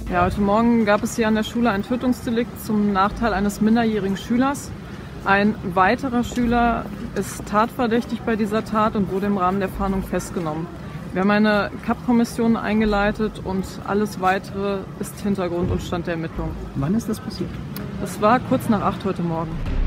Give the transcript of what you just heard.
Ja, heute Morgen gab es hier an der Schule ein Tötungsdelikt zum Nachteil eines minderjährigen Schülers. Ein weiterer Schüler ist tatverdächtig bei dieser Tat und wurde im Rahmen der Fahndung festgenommen. Wir haben eine KAP-Kommission eingeleitet und alles Weitere ist Hintergrund und Stand der Ermittlungen. Wann ist das passiert? Das war kurz nach 8 heute Morgen.